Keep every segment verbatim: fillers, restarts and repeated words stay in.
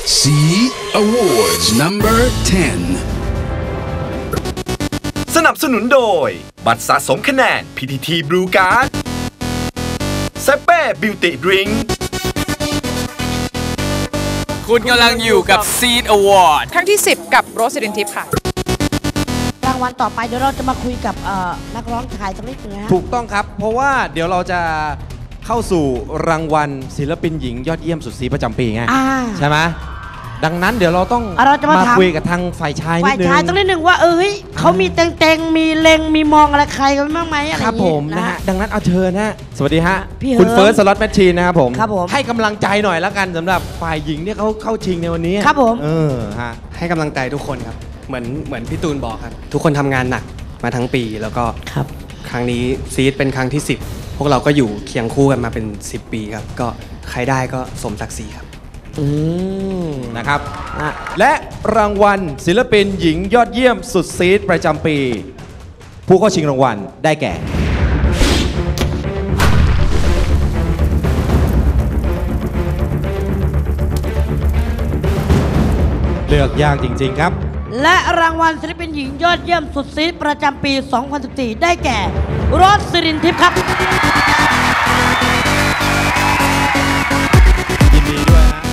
Seed Awards number ten สนับสนุนโดยบัตรสะสมคะแนน พี ที ที Blue Card เซเป้บิวตี้ดริงก์คุณกำลังอยู่กับ Seed Award ครั้งที่สิบกับโรสสิรินทิพย์ค่ะรางวัลต่อไปเดี๋ยวเราจะมาคุยกับนักร้องชายสักนิดนึงนะฮะถูกต้องครับเพราะว่าเดี๋ยวเราจะเข้าสู่รางวัลศิลปินหญิงยอดเยี่ยมสุดสีประจำปีไงใช่ไหมดังนั้นเดี๋ยวเราต้องเราจะมาคุยกับทางฝ่ายชายนิดนึงฝ่ายชายต้องนิดนึงว่าเอ้ยเขามีเต็งๆมีเล็งมีมองอะไรใครกันบ้างไหมอะไรครับผมนะฮะดังนั้นเอาเชิญนะสวัสดีฮะคุณเฟิร์สสล็อตแมชชีนนะครับผมให้กำลังใจหน่อยแล้วกันสำหรับฝ่ายหญิงที่เขาเข้าชิงในวันนี้ครับผมเออฮะให้กำลังใจทุกคนครับเหมือนเหมือนพี่ตูนบอกครับทุกคนทำงานหนักมาทั้งปีแล้วก็ครับครั้งนี้ซีดเป็นครั้งที่สิบพวกเราก็อยู่เคียงคู่กันมาเป็นสิบปีครับก็ใครได้ก็สมศักดิ์ศรีครับอืมนะครับและรางวัลศิลปินหญิงยอดเยี่ยมสุดซีดประจำปีผู้เข้าชิงรางวัลได้แก่เลือกยากจริงๆครับและรางวัลศิลปินหญิงยอดเยี่ยมสุดซีดประจำปีสองพันสิบสี่ได้แก่โรสสิรินทิพย์ครับยินดีด้วยฮะ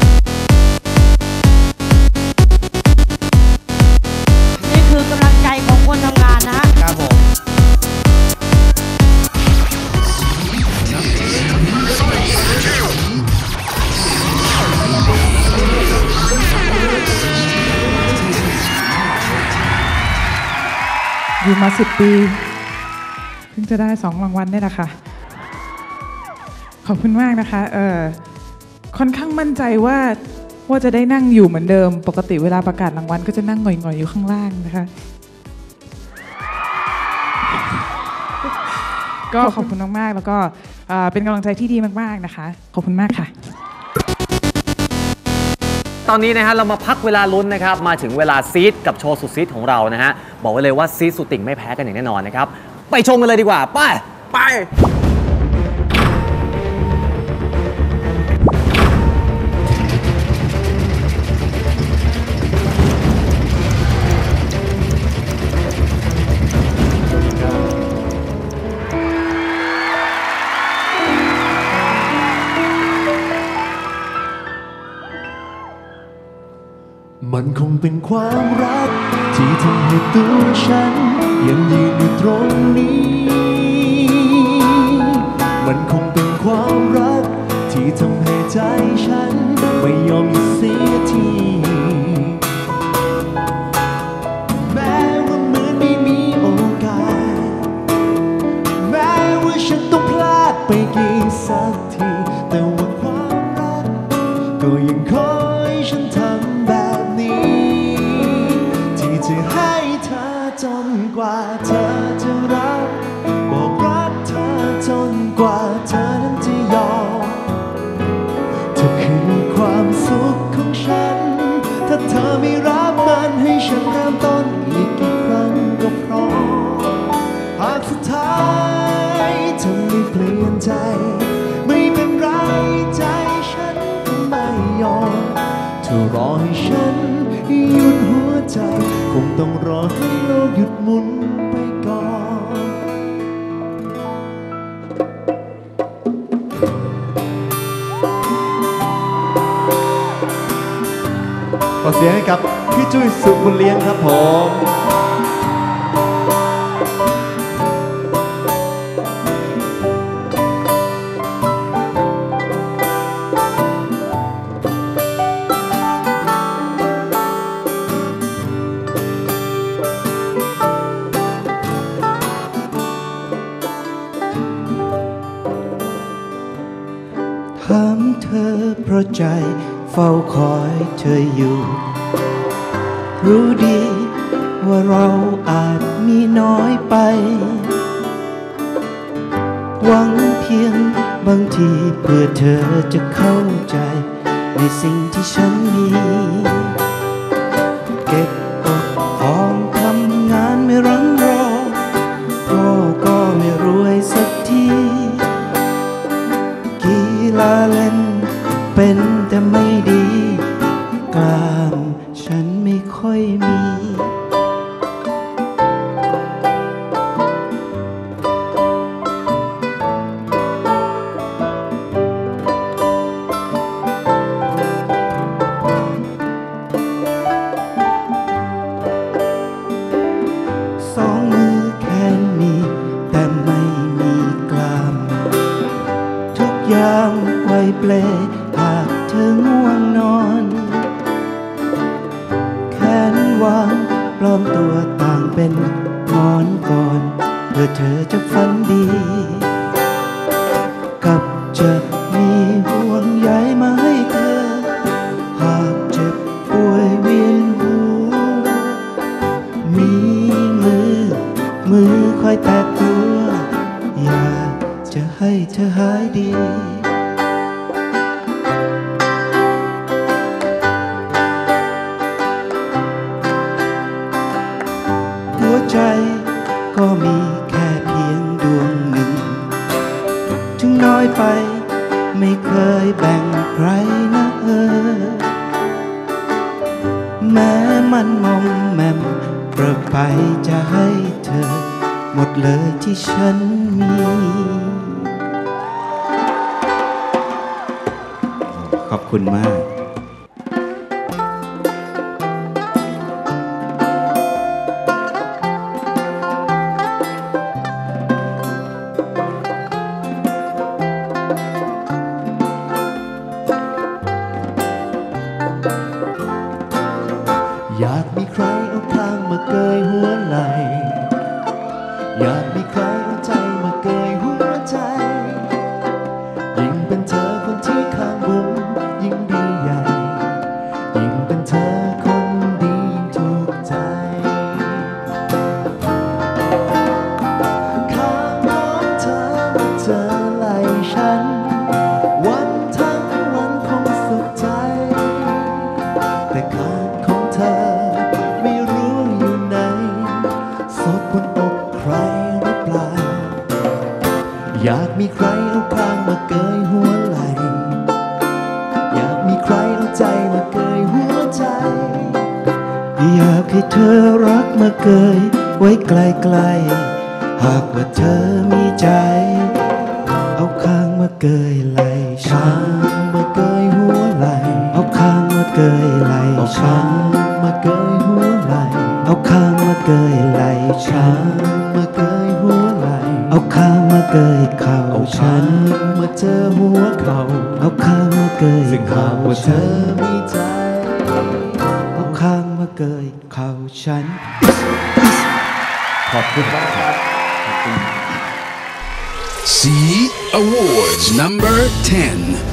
นี่คือกำลังใจของคนทำงานนะฮะครับผมอยู่มาสิบปีเพิ่งจะได้สองรางวัลนี่แหละค่ะขอบคุณมากนะคะเออค่อนข้างมั่นใจว่าว่าจะได้นั่งอยู่เหมือนเดิมปกติเวลาประกาศรางวัลก็จะนั่งหง่อยๆอยู่ข้างล่างนะคะก็ขอบคุณมากๆแล้วก็เป็นกำลังใจที่ดีมากๆนะคะขอบคุณมากค่ะตอนนี้นะฮะเรามาพักเวลาลุ้นนะครับมาถึงเวลาซีดกับโชว์สุดซีดของเรานะฮะบอกไว้เลยว่าซีดสุดติ่งไม่แพ้กันอย่างแน่นอนนะครับไปชมกันเลยดีกว่าไปไปมันคงเป็นความรักที่ทำให้ตัวฉันยังยืนอยู่ตรงนี้มันคงเป็นความรักที่ทำให้ใจฉันไม่ยอมหยุดเสียทีแม้ว่าเหมือนไม่มีโอกาสแม้ว่าฉันต้องพลาดไปกี่สักทีแต่ว่าความรักก็ยังคอยฉันทำแบบที่จะให้เธอจนกว่าเธอจะรักบอกรักเธอจนกว่าเธอนั้นจะยอมเธอคือความสุขของฉันถ้าเธอไม่รับมันให้ฉันเริ่มต้นอีกกี่ครั้งก็พร้อมหากสุดท้ายเธอไม่เปลี่ยนใจไม่เป็นไรใจฉันก็ไม่ยอมเธอรอให้ฉันหยุดหัวใจคงต้องรอให้โลกหยุดหมุนไปก่อนขอเสียงให้กับพี่จุ้ยสุบุญเลี้ยงครับผมถามเธอเพราะใจเฝ้าคอยเธออยู่รู้ดีว่าเราอาจมีน้อยไปหวังเพียงบางทีเพื่อเธอจะเข้าใจในสิ่งที่ฉันมีเก็บอดหอมทำงานไม่รังรอก็ก็ไม่รวยสักทีกีฬาเล่นเป็นแต่ไม่ดีกลหากเจ็บป่วยเวียนหัวมีมือมือคอยแตะตัวอยากจะให้เธอหายดีหัวใจก็มีแค่เพียงดวงหนึ่งถึงน้อยไปไม่เคยแบ่งใครนะเออแม้มันมอมแมมเปรอะไปจะให้เธอหมดเลยที่ฉันมีขอบคุณมากอยากมีใครเอาข้างมาเกยหัวไหล่อยากมีใครเอาใจมาเกยหัวใจยิ่งเป็นเธอคนที่ข้างบุ้งยิ่งดีใหญ่ยิ่งเป็นเธอคนดียิ่งถูกใจข้างของเธอมาเจอไหล่ฉันวันทั้งวันคงสุขใจแต่ข้างของเธอไม่รู้อยู่ไหนสบบนอกใครหรือเปล่าอยากมีใครเอาข้างมาเกยหัวไหล่อยากมีใครเอาใจมาเกยหัวใจอยากให้เธอรักมาเกยไว้ไกลๆหากว่าเธอมีใจเอาข้างมาเกยไหล่ฉันมาเกยหัวไหล่เอาข้างมาเกยไหล่ฉันมาเกยหัวไหล่เอาข้างมาเกยไหล่ฉันมาเกยหัวไหล่เอาข้างมาเกยเข่าฉันมาเจอหัวเข่าเอาข้างมาเกยเข่าว่าเธอมีใจเอาข้างมาเกยเข่าฉันขอบคุณมากครับ Seed Awards number ten.